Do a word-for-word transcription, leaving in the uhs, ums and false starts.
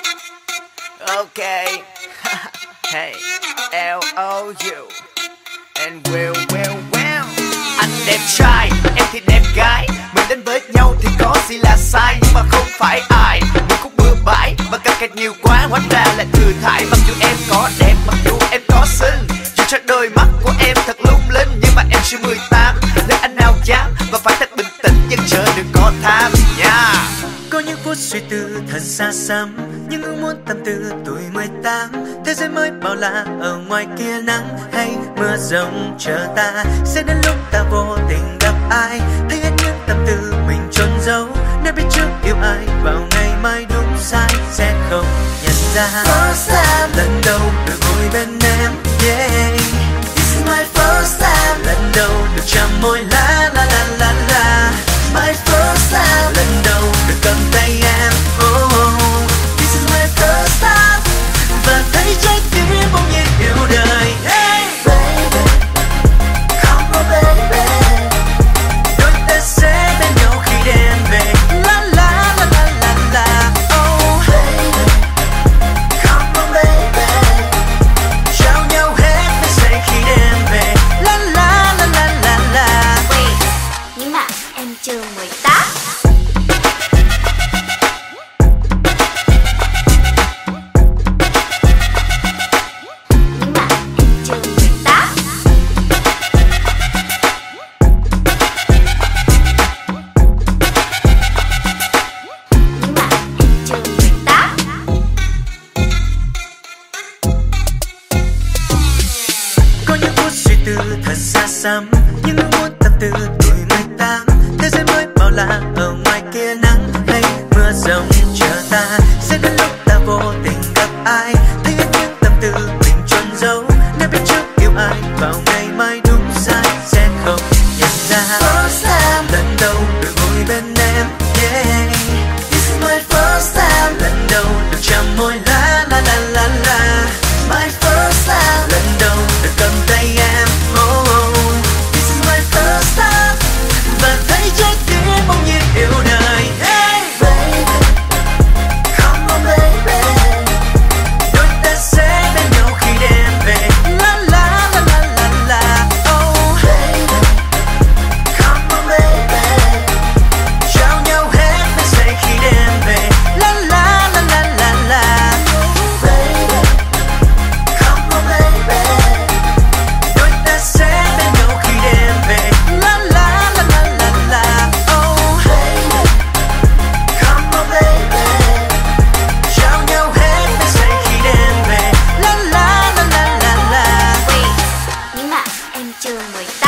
Okay. Hey, L O U and will will will. Anh đẹp trai, em thì đẹp gái. Mình đến với nhau thì có gì là sai, nhưng mà không phải ai mình cũng bừa bãi và căng kẹt nhiều quá, hóa ra là thừa thải. Mặc dù em có đẹp, mặc dù em có xinh, dù cho đôi mắt của em thật lung linh, nhưng mà em chưa mười tám. Nên anh nào dám và phải thật bình tĩnh, nhưng chờ đừng có tham nha. Có những phút suy tư thật xa xăm, những ước muốn tâm tư tuổi mười tám. Thế giới mới bảo là ở ngoài kia nắng hay mưa rông chờ ta. Sẽ đến lúc ta vô tình gặp ai, thấy hết những tâm tư mình chôn giấu. Nếu biết trước yêu ai vào ngày mai đúng sai sẽ không nhận ra. First time lần đầu được ngồi bên em, yeah. This is my first time lần đầu được chạm môi la la la la la. My first time lần đầu được cầm tay em, oh, oh. This is my first time và thấy trái tim bỗng nhiên yêu đời. Hey baby, come on baby, đôi ta sẽ bên nhau khi đêm về. La la la la la la, oh baby, come on baby, trao nhau hết với say khi đêm về. La la la la la la. Wait, nhưng mà em chưa mười tám. Thật xa xăm, nhưng ước muốn tâm tư tuổi mười tám. Thế giới mới bảo là ở ngoài kia nắng hay mưa rông chờ ta. Sẽ đến lúc ta vô tình gặp ai, thấy hết những tâm tư mình chôn giấu. Nếu biết trước yêu ai vào ngày mai đúng sai sẽ không nhận ra. First time lần đầu được ngồi bên em, yeah. This is my first time lần đầu được chạm môi la la la la la. My first time lần đầu được cầm tay em, oh, oh. This is my first time và thấy trái tim bỗng nhiên yêu đời. Hey baby, come on baby, đôi ta sẽ bên nhau khi đêm về. La la la la la la, oh baby, come on baby, trao nhau hết với say khi đêm về. La la la la la la, oh baby, come on baby, đôi ta sẽ bên nhau khi đêm về. La la la la la la, oh baby, come on baby, trao nhau hết với say khi đêm về. La la la la la la. Wait, nhưng mà em chưa mười tám.